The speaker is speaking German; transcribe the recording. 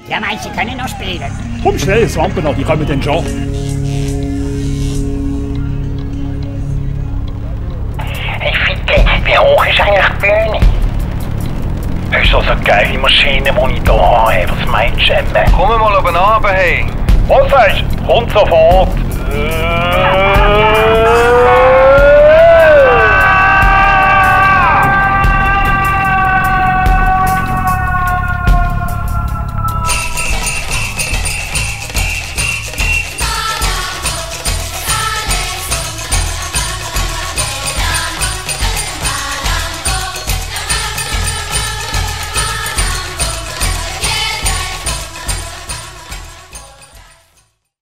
Ja, meinst du, sie können noch spielen? Komm schnell, das Lampen an, die kommen dann schon. Hey Ficke, wie hoch ist eigentlich die Bühne? Das ist so eine geile Maschine, die ich hier habe. Was meinst du, Emme? Komm mal oben runter, hey. Was sagst du? Kommt sofort.